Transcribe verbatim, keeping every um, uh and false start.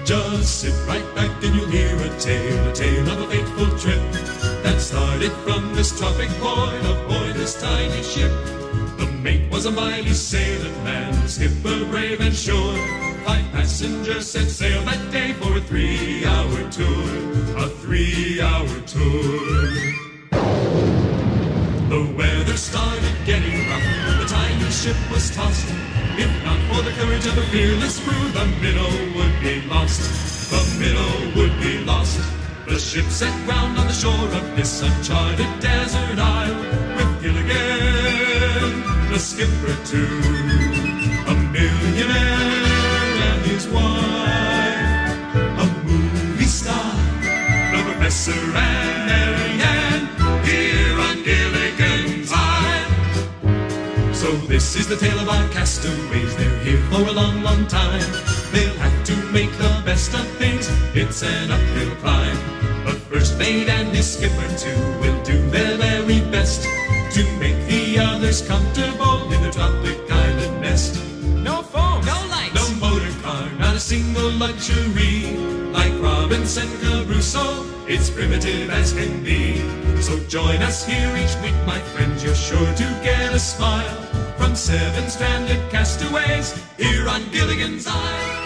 Just sit right back and you'll hear a tale, a tale of a fateful trip that started from this tropic point aboard this tiny ship. The mate was a mighty sailor man, the skipper brave and sure. Five passengers set sail that day for a three-hour tour, a three-hour tour. The weather started getting rough, the tiny ship was tossed. If not for the courage of the fearless crew, the minnow would be lost. The minnow would be lost. The ship set ground on the shore of this uncharted desert isle, with Gilligan, the skipper too, a millionaire and his wife, a movie star, the professor and Mary Ann, here on Gilligan's Isle. So this is the tale of our castaways. They're here for a long, long time. They'll have to make the best of things. It's an uphill climb. But first mate and his skipper too will do their very best to make the others comfortable in the tropic island nest. No phone, no lights, no motor car, not a single luxury. Like Robinson Crusoe, it's primitive as can be. So join us here each week, my friends. You're sure to get a smile from seven stranded castaways here on Gilligan's Isle.